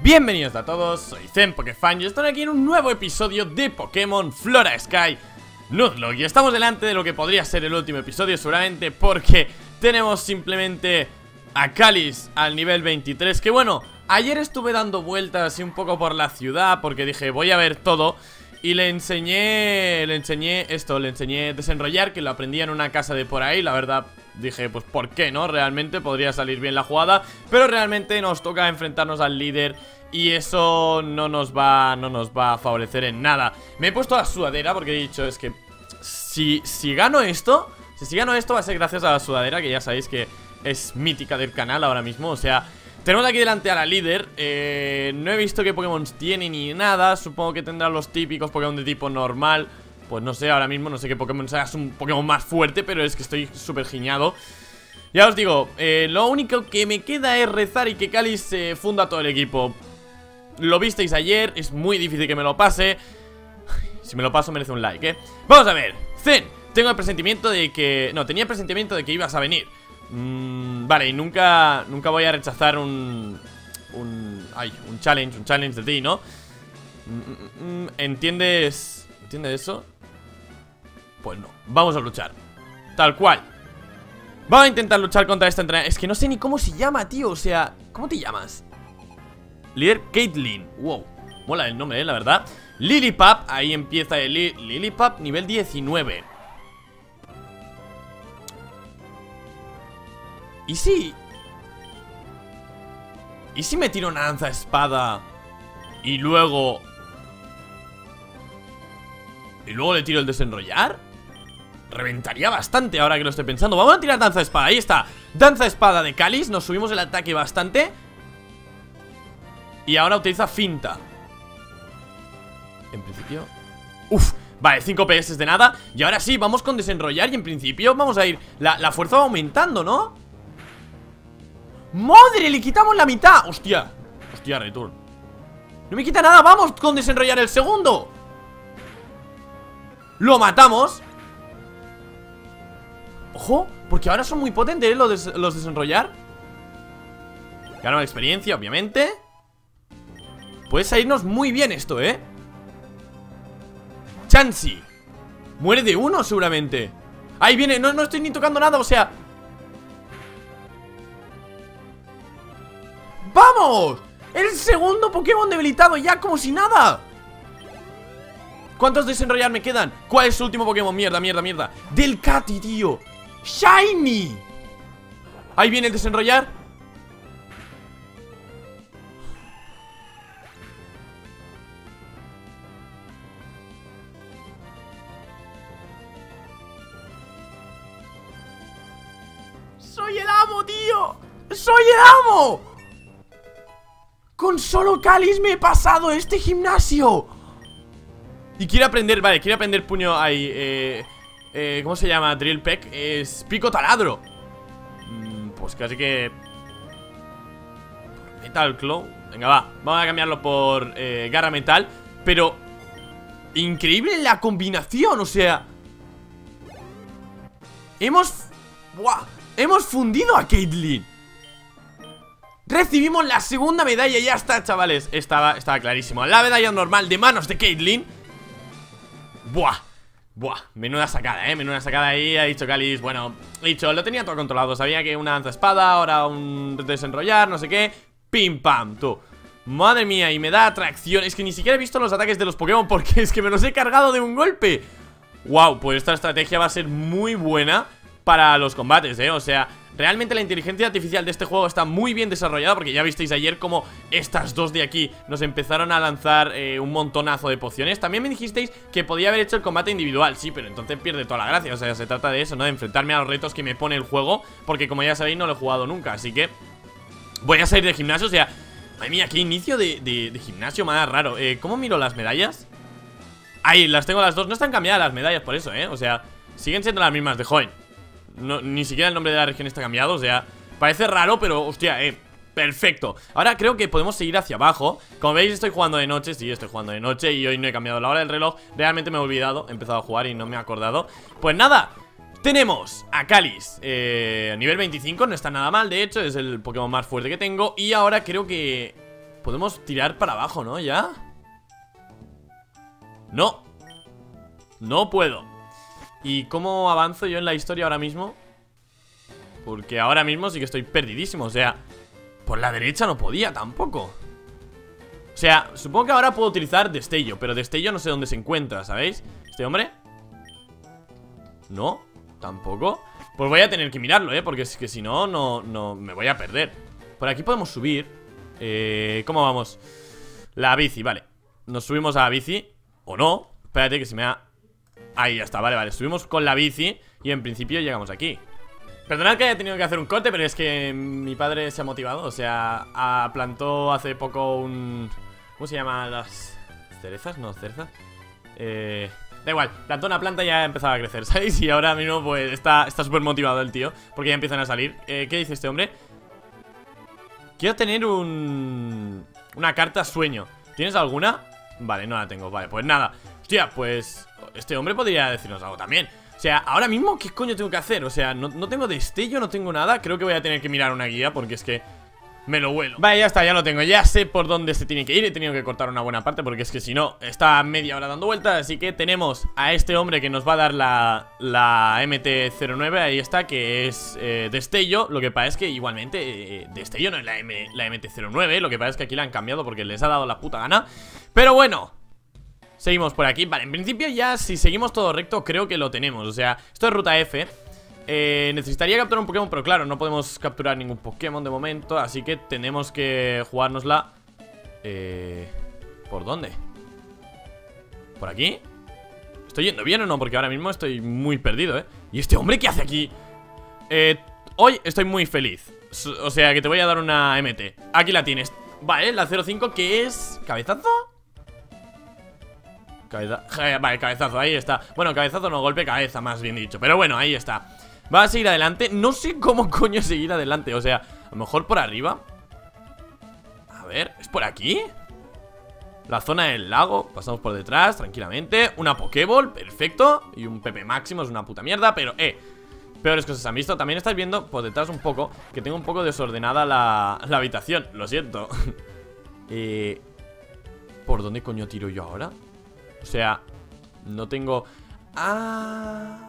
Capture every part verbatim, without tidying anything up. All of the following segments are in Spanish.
Bienvenidos a todos, soy Zen Pokefan y estoy aquí en un nuevo episodio de Pokémon Flora Sky Nuzlocke. Y estamos delante de lo que podría ser el último episodio seguramente, porque tenemos simplemente a Kalis al nivel veintitrés. Que bueno, ayer estuve dando vueltas así un poco por la ciudad porque dije voy a ver todo. Y le enseñé, le enseñé esto, le enseñé desenrollar, que lo aprendí en una casa de por ahí. La verdad, dije, pues ¿por qué no? Realmente podría salir bien la jugada, pero realmente nos toca enfrentarnos al líder y eso no nos va, no nos va a favorecer en nada. Me he puesto la sudadera porque he dicho, es que si, si gano esto, si, si gano esto va a ser gracias a la sudadera, que ya sabéis que es mítica del canal ahora mismo, o sea... Tenemos aquí delante a la líder. eh, No he visto qué Pokémon tiene ni nada. Supongo que tendrá los típicos Pokémon de tipo normal. Pues no sé, ahora mismo no sé qué Pokémon sea. Es un Pokémon más fuerte, pero es que estoy súper giñado. Ya os digo, eh, lo único que me queda es rezar y que Kalis se eh, funda todo el equipo. Lo visteis ayer, es muy difícil que me lo pase. Si me lo paso merece un like, eh Vamos a ver, Zen, tengo el presentimiento de que... No, tenía el presentimiento de que ibas a venir. Mm, vale, y nunca, nunca voy a rechazar un, un... Ay, un challenge, un challenge de ti, ¿no? Mm, mm, ¿Entiendes? ¿Entiendes eso? Pues no, vamos a luchar. Tal cual. Vamos a intentar luchar contra esta entrenadora. Es que no sé ni cómo se llama, tío, o sea... ¿Cómo te llamas? Líder Caitlyn. Wow, mola el nombre, eh, la verdad. Lillipup, ahí empieza el li Lillipup, nivel diecinueve. ¿Y si? ¿Y si me tiro una lanza espada y luego... y luego le tiro el desenrollar? Reventaría bastante ahora que lo estoy pensando. Vamos a tirar danza espada, ahí está. Danza espada de Kalis, nos subimos el ataque bastante. Y ahora utiliza finta. En principio... Uf, vale, cinco P S de nada. Y ahora sí, vamos con desenrollar y en principio vamos a ir... La, la fuerza va aumentando, ¿no? ¡Madre! ¡Le quitamos la mitad! ¡Hostia! ¡Hostia, return! ¡No me quita nada! ¡Vamos con desenrollar el segundo! ¡Lo matamos! ¡Ojo! Porque ahora son muy potentes, ¿eh? Los, des los desenrollar. Ganamos experiencia, obviamente. Puede salirnos muy bien esto, ¿eh? Chansey. Muere de uno, seguramente. Ahí viene, no, no estoy ni tocando nada, o sea... ¡Vamos! El segundo Pokémon debilitado ya como si nada. ¿Cuántos desenrollar me quedan? ¿Cuál es su último Pokémon? Mierda, mierda, mierda. Delcatty, tío. Shiny. Ahí viene el desenrollar. Soy el amo, tío. Soy el amo. Con solo Kalis me he pasado este gimnasio. Y quiere aprender, vale, quiere aprender puño ahí, eh, eh, ¿cómo se llama? Drill Peck, es pico taladro. mm, Pues casi que... Metal Claw. Venga, va, vamos a cambiarlo por eh, Garra Metal. Pero... increíble la combinación, o sea... Hemos... ¡Buah! Hemos fundido a Caitlyn. Recibimos la segunda medalla, ya está, chavales. Estaba, estaba clarísimo. La medalla normal de manos de Caitlyn. Buah, buah, menuda sacada, eh, menuda sacada ahí. Ha dicho Kalis, bueno, he dicho, lo tenía todo controlado. Sabía que una lanza espada, ahora un desenrollar, no sé qué. Pim pam, tú. Madre mía, y me da atracción. Es que ni siquiera he visto los ataques de los Pokémon porque es que me los he cargado de un golpe. Wow, pues esta estrategia va a ser muy buena para los combates, eh, o sea... Realmente la inteligencia artificial de este juego está muy bien desarrollada, porque ya visteis ayer como estas dos de aquí nos empezaron a lanzar eh, un montonazo de pociones. También me dijisteis que podía haber hecho el combate individual. Sí, pero entonces pierde toda la gracia. O sea, se trata de eso, ¿no? De enfrentarme a los retos que me pone el juego, porque como ya sabéis no lo he jugado nunca. Así que voy a salir de gimnasio, o sea... Madre mía, qué inicio de, de, de gimnasio más raro. eh, ¿Cómo miro las medallas? Ahí, las tengo las dos. No están cambiadas las medallas por eso, ¿eh? O sea, siguen siendo las mismas de joven. No, ni siquiera el nombre de la región está cambiado, o sea, parece raro, pero hostia, eh, perfecto. Ahora creo que podemos seguir hacia abajo. Como veis estoy jugando de noche, sí, estoy jugando de noche. Y hoy no he cambiado la hora del reloj. Realmente me he olvidado, he empezado a jugar y no me he acordado. Pues nada, tenemos a Kalis, eh, nivel veinticinco, no está nada mal, de hecho, es el Pokémon más fuerte que tengo. Y ahora creo que... podemos tirar para abajo, ¿no? ¿Ya? No. No puedo. ¿Y cómo avanzo yo en la historia ahora mismo? Porque ahora mismo sí que estoy perdidísimo. O sea, por la derecha no podía tampoco. O sea, supongo que ahora puedo utilizar destello, pero destello no sé dónde se encuentra, ¿sabéis? ¿Este hombre? No, tampoco. Pues voy a tener que mirarlo, ¿eh? Porque es que si no, no, no me voy a perder. Por aquí podemos subir. eh, ¿Cómo vamos? La bici, vale. Nos subimos a la bici. O no, espérate que se me ha... Ahí ya está, vale, vale, subimos con la bici. Y en principio llegamos aquí. Perdonad que haya tenido que hacer un corte, pero es que mi padre se ha motivado. O sea, a, plantó hace poco un... ¿Cómo se llaman las cerezas? No, cerezas. Eh... Da igual, plantó una planta y ya ha empezado a crecer, ¿sabéis? Y ahora mismo pues está súper motivado el tío, porque ya empiezan a salir. eh, ¿Qué dice este hombre? Quiero tener un... Una carta sueño. ¿Tienes alguna? Vale, no la tengo, vale, pues nada. Hostia, pues este hombre podría decirnos algo también. O sea, ahora mismo, ¿qué coño tengo que hacer? O sea, no, no tengo destello, no tengo nada. Creo que voy a tener que mirar una guía porque es que me lo huelo. Vale, ya está, ya lo tengo. Ya sé por dónde se tiene que ir. He tenido que cortar una buena parte porque es que si no, está media hora dando vueltas. Así que tenemos a este hombre que nos va a dar la, la M T cero nueve. Ahí está, que es eh, destello. Lo que pasa es que igualmente eh, destello no es la, M, la M T cero nueve. Lo que pasa es que aquí la han cambiado porque les ha dado la puta gana. Pero bueno, seguimos por aquí. Vale, en principio ya si seguimos todo recto creo que lo tenemos. O sea, esto es ruta F. Eh, necesitaría capturar un Pokémon, pero claro, no podemos capturar ningún Pokémon de momento. Así que tenemos que jugárnosla. eh, ¿Por dónde? ¿Por aquí? ¿Estoy yendo bien o no? Porque ahora mismo estoy muy perdido, ¿eh? ¿Y este hombre qué hace aquí? Eh, hoy estoy muy feliz. O sea, que te voy a dar una M T. Aquí la tienes. Vale, la cero cinco, que es... ¿Cabezazo? Cabeza... Vale, cabezazo, ahí está. Bueno, cabezazo no, golpe cabeza, más bien dicho. Pero bueno, ahí está. Va a seguir adelante. No sé cómo coño seguir adelante. O sea, a lo mejor por arriba. A ver, ¿es por aquí? La zona del lago. Pasamos por detrás, tranquilamente. Una Pokéball, perfecto. Y un P P máximo, es una puta mierda. Pero, eh, peores cosas han visto. También estáis viendo por detrás un poco que tengo un poco desordenada la, la habitación. Lo siento. eh, ¿Por dónde coño tiro yo ahora? O sea, no tengo... Ah...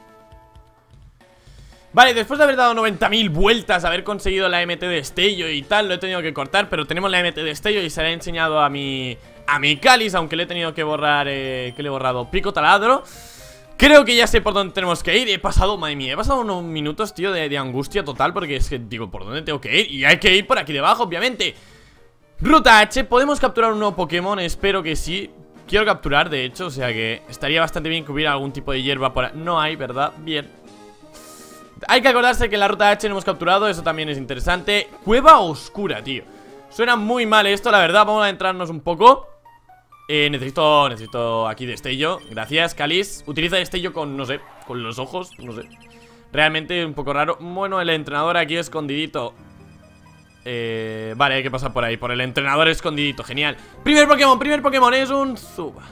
Vale, después de haber dado noventa mil vueltas, haber conseguido la M T de destello y tal, lo he tenido que cortar, pero tenemos la M T de destello y se la he enseñado a mi... A mi cáliz, aunque le he tenido que borrar... Eh, que le he borrado pico taladro. Creo que ya sé por dónde tenemos que ir. He pasado, madre mía, he pasado unos minutos, tío, de, de angustia total, porque es que digo, ¿por dónde tengo que ir? Y hay que ir por aquí debajo, obviamente. Ruta H, ¿podemos capturar un nuevo Pokémon? Espero que sí. Quiero capturar, de hecho, o sea que estaría bastante bien que hubiera algún tipo de hierba por ahí. No hay, ¿verdad? Bien. Hay que acordarse que en la ruta H no hemos capturado, eso también es interesante. Cueva oscura, tío. Suena muy mal esto, la verdad. Vamos a adentrarnos un poco. eh, Necesito, necesito aquí destello. Gracias, cáliz. Utiliza destello con, no sé, con los ojos, no sé. Realmente un poco raro. Bueno, el entrenador aquí escondidito. Eh, vale, hay que pasar por ahí, por el entrenador escondidito, genial. Primer Pokémon, primer Pokémon es un Zubat.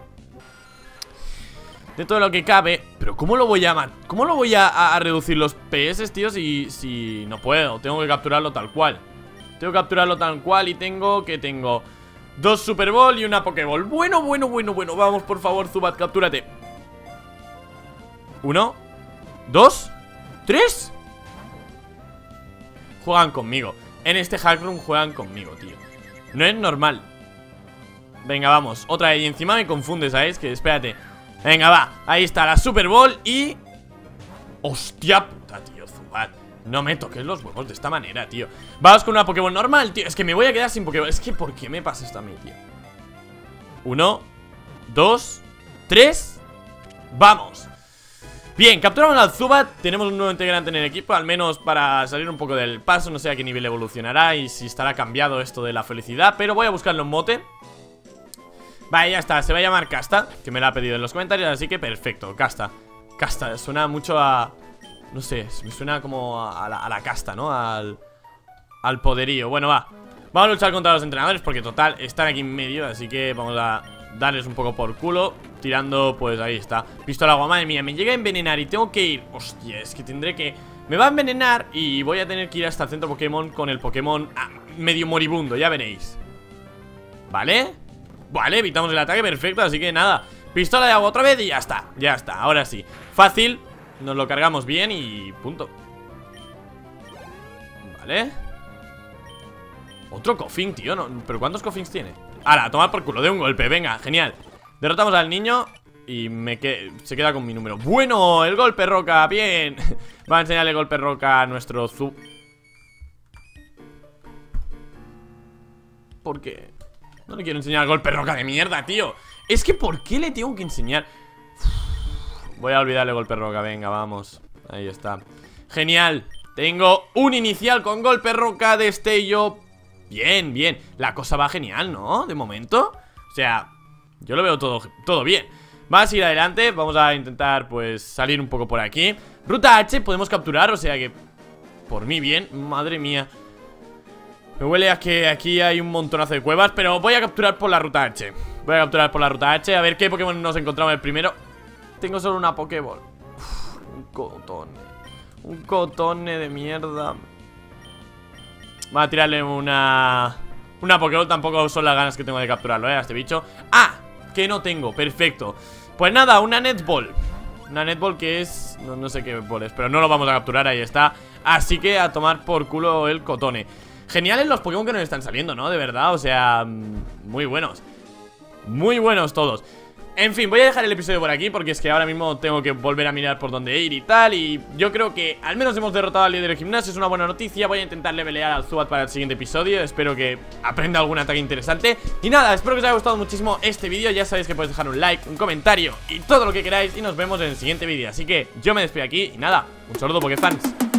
De todo lo que cabe. Pero ¿cómo lo voy a ¿Cómo lo voy a, a reducir los P S, tío? Si, si no puedo, tengo que capturarlo tal cual. Tengo que capturarlo tal cual y tengo que tengo dos Super Ball y una Pokéball. Bueno, bueno, bueno, bueno, vamos, por favor, Zubat, captúrate. Uno, dos, tres. Juegan conmigo. En este Hackroom juegan conmigo, tío. No es normal. Venga, vamos, otra vez. Y encima me confunde, ¿sabes? Que espérate. Venga, va, ahí está la Super Ball y... Hostia puta, tío, Zubat. No me toques los huevos de esta manera, tío. Vamos con una Pokéball normal, tío. Es que me voy a quedar sin Pokéball. Es que, ¿por qué me pasa esto a mí, tío? Uno, dos, tres. Vamos. Bien, capturamos al Zubat. Tenemos un nuevo integrante en el equipo, al menos para salir un poco del paso. No sé a qué nivel evolucionará y si estará cambiado esto de la felicidad, pero voy a buscarlo en mote. Vale, ya está, se va a llamar Casta, que me lo ha pedido en los comentarios, así que perfecto, Casta. Casta, suena mucho a... No sé, me suena como a la, a la casta, ¿no? Al, al poderío. Bueno, va, vamos a luchar contra los entrenadores porque total, están aquí en medio. Así que vamos a darles un poco por culo. Tirando, pues ahí está. Pistola agua, madre mía, me llega a envenenar y tengo que ir. Hostia, es que tendré que... Me va a envenenar y voy a tener que ir hasta el centro Pokémon con el Pokémon ah, medio moribundo, ya veréis. ¿Vale? Vale, evitamos el ataque, perfecto, así que nada. Pistola de agua otra vez y ya está, ya está, ahora sí. Fácil, nos lo cargamos bien y punto. Vale. Otro Koffing, tío, no, ¿pero cuántos Koffings tiene? Ahora, a tomar por culo, de un golpe, venga, genial. Derrotamos al niño y me que se queda con mi número. Bueno, el golpe roca, bien. Va a enseñarle el golpe roca a nuestro Zu. ¿Por qué? No le quiero enseñar el golpe roca de mierda, tío. Es que ¿por qué le tengo que enseñar? Voy a olvidarle el golpe roca, venga, vamos. Ahí está. Genial. Tengo un inicial con golpe roca, destello. Bien, bien. La cosa va genial, ¿no? De momento. O sea, yo lo veo todo, todo bien. Vamos a ir adelante. Vamos a intentar, pues, salir un poco por aquí. Ruta H podemos capturar, o sea que por mí bien. Madre mía. Me huele a que aquí hay un montonazo de cuevas, pero voy a capturar por la ruta H. Voy a capturar por la ruta H. A ver qué Pokémon nos encontramos el primero. Tengo solo una Pokéball. Uf, un cotone. Un cotone de mierda. Voy a tirarle una... Una Pokéball, tampoco son las ganas que tengo de capturarlo, eh, a este bicho. ¡Ah! Que no tengo, perfecto. Pues nada, una Netball. Una Netball que es... No, no sé qué ball es, pero no lo vamos a capturar, ahí está. Así que a tomar por culo el cotone. Geniales los Pokémon que nos están saliendo, ¿no? De verdad, o sea, muy buenos. Muy buenos todos. En fin, voy a dejar el episodio por aquí porque es que ahora mismo tengo que volver a mirar por dónde ir y tal. Y yo creo que al menos hemos derrotado al líder del gimnasio, es una buena noticia. Voy a intentar levelear al Zubat para el siguiente episodio. Espero que aprenda algún ataque interesante. Y nada, espero que os haya gustado muchísimo este vídeo. Ya sabéis que podéis dejar un like, un comentario y todo lo que queráis. Y nos vemos en el siguiente vídeo. Así que yo me despido aquí y nada, un saludo Pokéfans.